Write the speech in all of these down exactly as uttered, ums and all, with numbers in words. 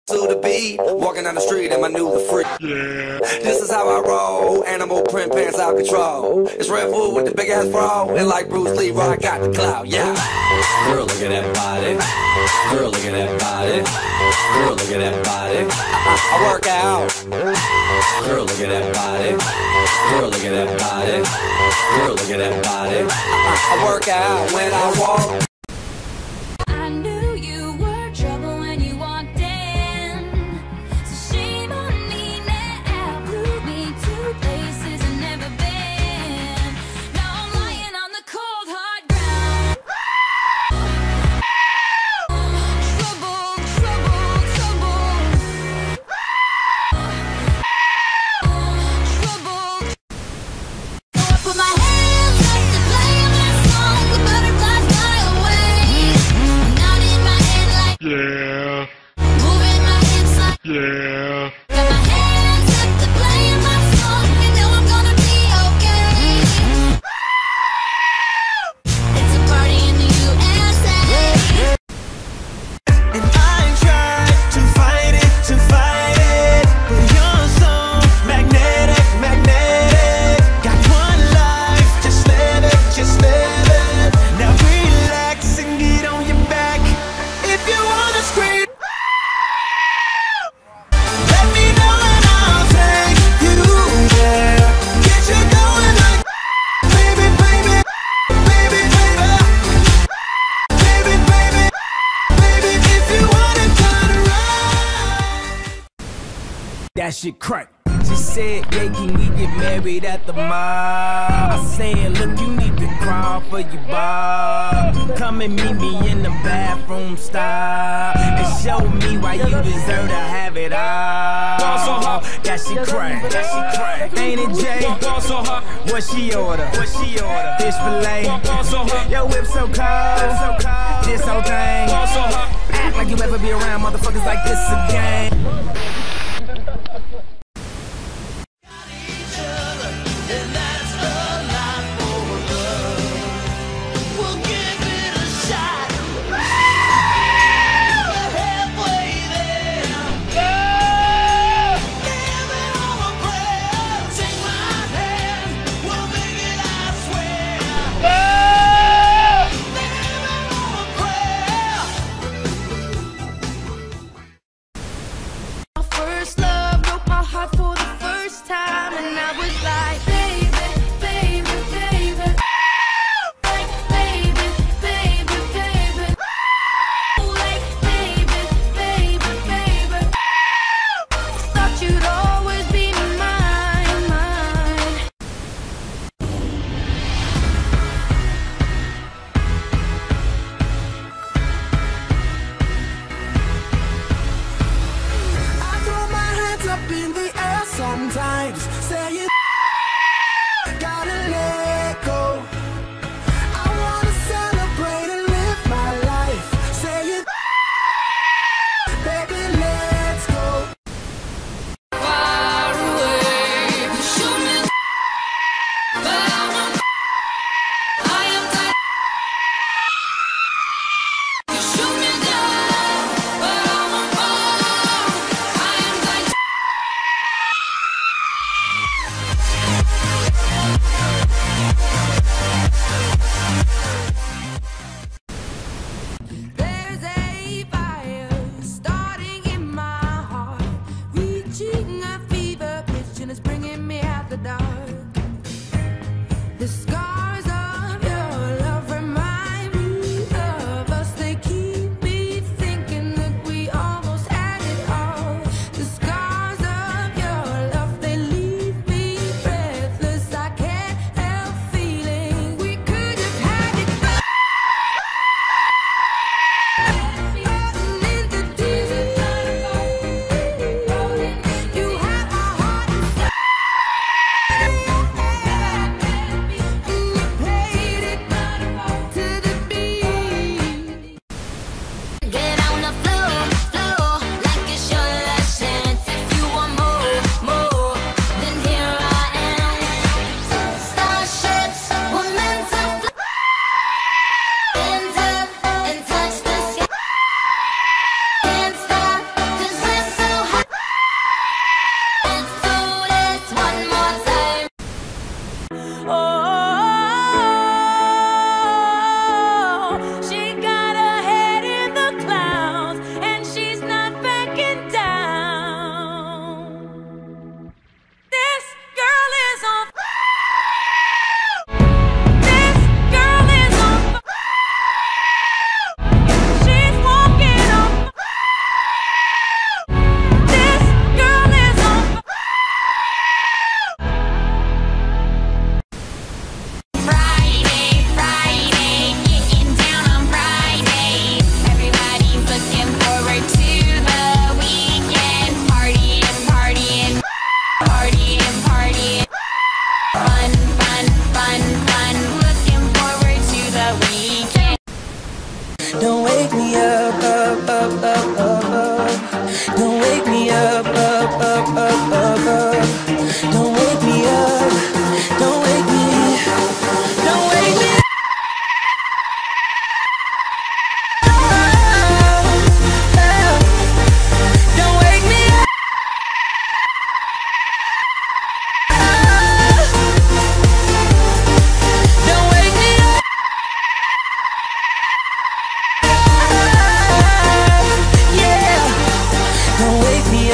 to the beat, walking down the street in my new the free. Yeah. This is how I roll, animal print pants out control. It's Red Food with the big ass bra, and like Bruce Lee, I got the clout, yeah. Girl, look at that body. Girl, look at that body. Girl, look at that body. I, I work out. Girl, look at that body. Girl, look at that body. Girl, look at that body. I, I work out when I walk. Yeah. Moving my hips like Yeah. got my hands up to playing my song. You know I'm gonna be okay. It's a party in the U S A. And I tried to fight it, to fight it, but you're so magnetic, magnetic. Got one life, just live it, just live it. Now relax and get on your back. If you wanna scream, let me know and I'll take you there. Get you going like baby, baby, baby, baby, baby, baby, baby. If you want it done right, that shit crack. She said, yeah, can we get married at the mall? I said, look, you need to crawl for your bar. Come and meet me in the bathroom style and show me why you deserve to have it all. That shit crack, that shit crack. Ain't it, Jay? What she order? What she order? Fish fillet. Yo, whip so cold. This whole thing. Act like you ever be around motherfuckers like this again. First love broke my heart for the first time, and I was like, baby, baby, baby, like baby, baby, baby, like baby, baby, baby. Thought you'd always be mine, mine. I throw my hands up in the air sometimes, saying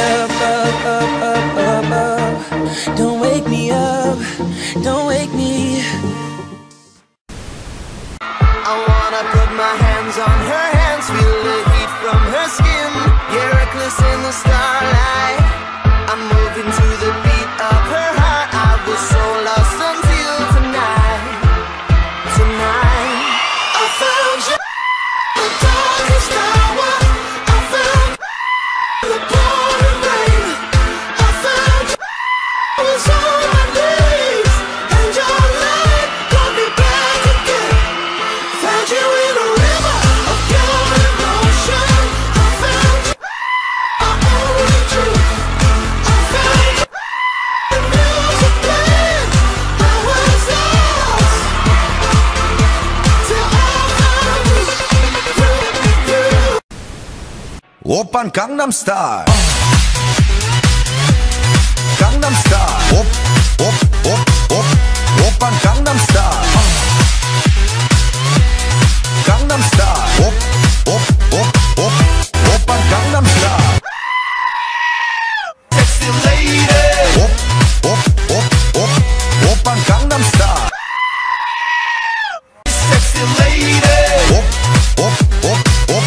up, up, up, up, up, up. Don't wake me up, don't wake me. I wanna put my hands on her hands, feel the heat from her skin. Yeah, reckless in the starlight, I'm moving to the beat of her heart. I was so lost until tonight. Tonight I found you, the darkest hour. I found the pouring rain. I found you, I was on my knees, and your light brought me back again. Found you in a river of pure emotion. I found you, my only truth. I found you, the music playing. I was lost till I found you, you, you. 오빤 강남 스타일 강남 스타일 옵옵옵옵 오빤 강남 스타일 강남 스타일 옵옵옵옵 오빤 강남 스타일 Sexy lady. 옵옵옵옵 오빤 강남 스타일 Sexy lady. 옵옵옵옵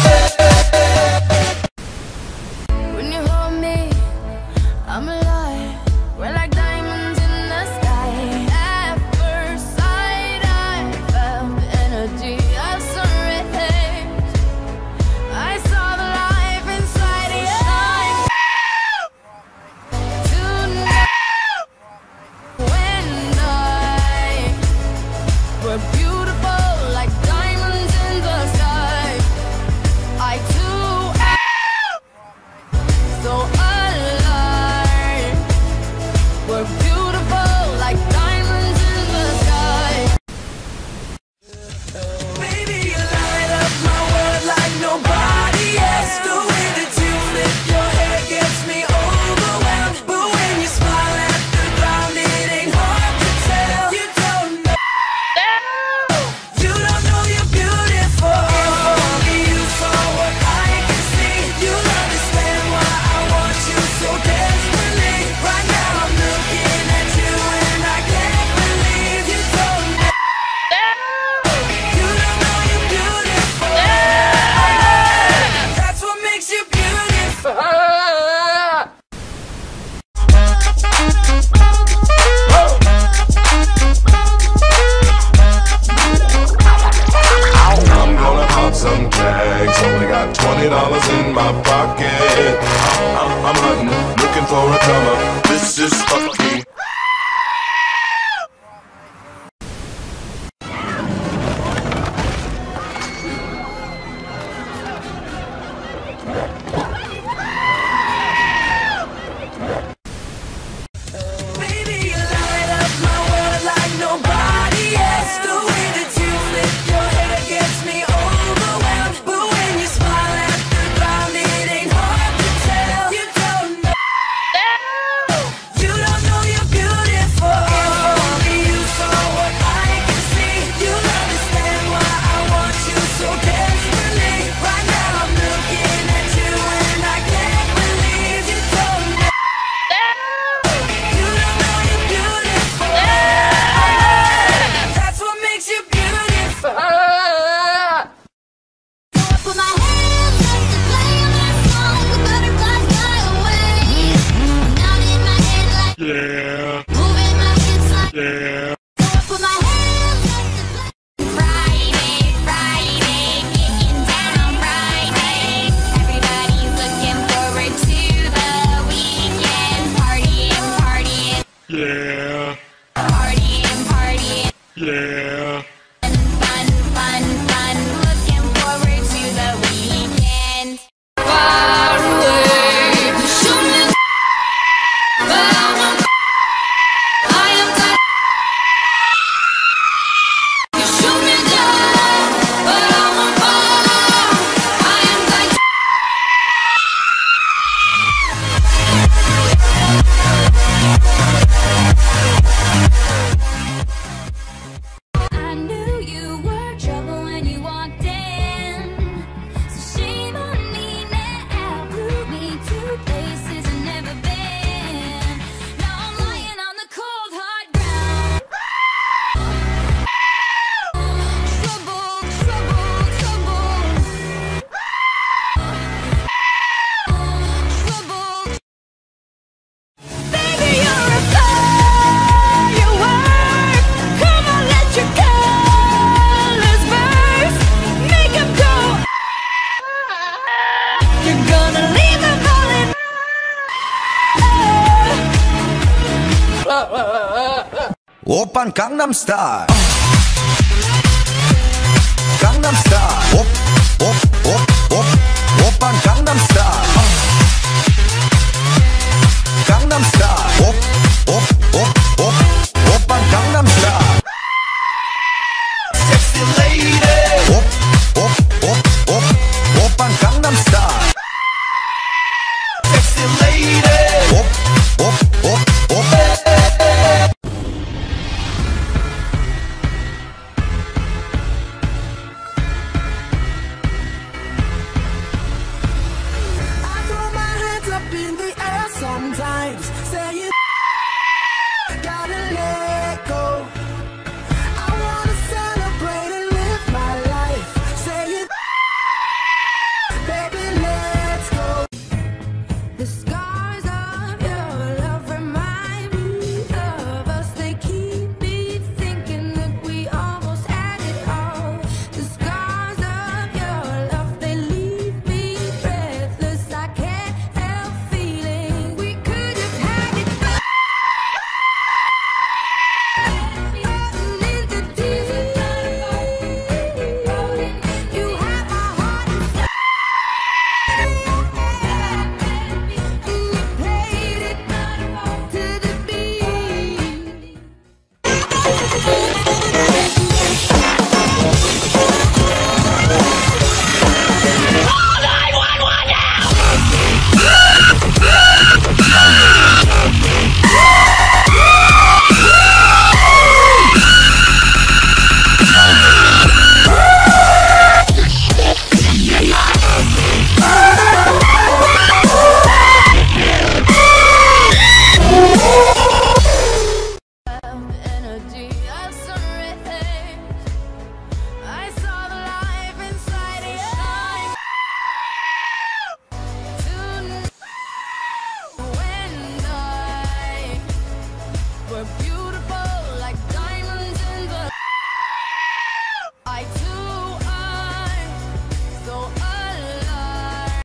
When you hold me, I'm alive. We're like diamonds in the sky. At first sight, I felt the energy of sun rays. I saw the life inside of you. Tonight, when I were beautiful like diamonds in the sky. I too am so alive. We're beautiful like diamonds in the sky. Baby, you light up my world like nobody else. The way that you flip your hair gets me overwhelmed. But when you smile at the ground, it ain't hard to tell. You don't know, you don't know you're beautiful. If only you saw what I can see, you'll understand why I want you so desperately. Right now I'm looking at you and I can't believe you don't know. You don't know you're beautiful. That's what makes you beautiful. I'm gonna pop some tags. Only got twenty dollars in my pocket. I'm, I'm hunting, looking for a come up. This is fucking. Baby, you light up my world like nobody else. The way that you flip your hair gets me overwhelmed. But when you smile at the ground, it ain't hard to tell. You don't know, you don't know 오빤 강남스타일 강남스타일 옵옵옵옵 오빤 강남스타일 강남스타일 옵옵옵옵 오빤 강남스타일 Sexy lady. 옵옵옵옵 오빤 강남스타일 Sexy lady.